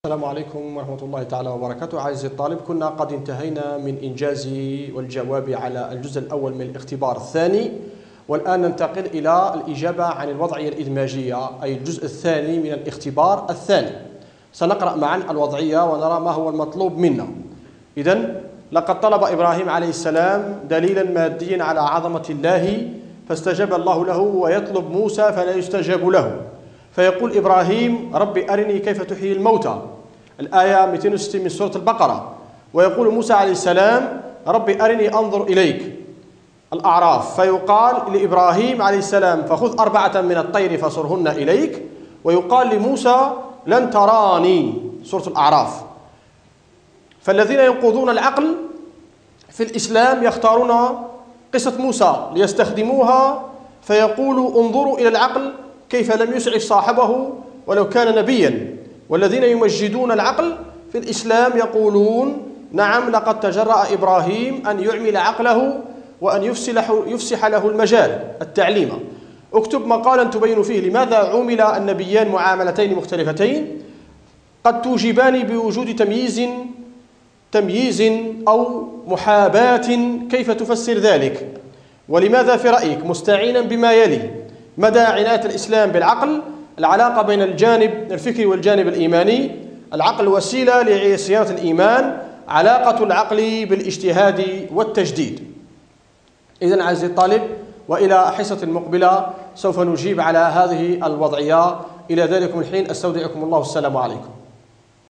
السلام عليكم ورحمة الله تعالى وبركاته. عزيزي الطالب، كنا قد انتهينا من إنجاز والجواب على الجزء الأول من الاختبار الثاني، والآن ننتقل إلى الإجابة عن الوضعية الإدماجية، أي الجزء الثاني من الاختبار الثاني. سنقرأ معا الوضعية ونرى ما هو المطلوب منا. إذن لقد طلب إبراهيم عليه السلام دليلا ماديا على عظمة الله فاستجاب الله له، ويطلب موسى فلا يستجاب له، فيقول إبراهيم: ربي أرني كيف تحيي الموتى، الآية 260 من سورة البقرة. ويقول موسى عليه السلام: ربي أرني أنظر إليك، الأعراف. فيقال لإبراهيم عليه السلام: فخذ 4 من الطير فصرهن إليك. ويقال لموسى: لن تراني، سورة الأعراف. فالذين ينقضون العقل في الإسلام يختارون قصة موسى ليستخدموها، فيقولوا: انظروا إلى العقل كيف لم يسعف صاحبه ولو كان نبيا. والذين يمجدون العقل في الإسلام يقولون: نعم، لقد تجرأ إبراهيم أن يعمل عقله وأن يفسح له المجال التعليم. اكتب مقالا تبين فيه لماذا عُمل النبيان معاملتين مختلفتين قد توجبان بوجود تمييز أو محاباة. كيف تفسر ذلك؟ ولماذا في رأيك، مستعينا بما يلي: مدى عناية الإسلام بالعقل، العلاقة بين الجانب الفكري والجانب الإيماني، العقل وسيلة لصيانة الإيمان، علاقة العقل بالاجتهاد والتجديد. إذن عزيزي الطالب، وإلى حصة مقبلة سوف نجيب على هذه الوضعية. إلى ذلك الحين أستودعكم الله، السلام عليكم.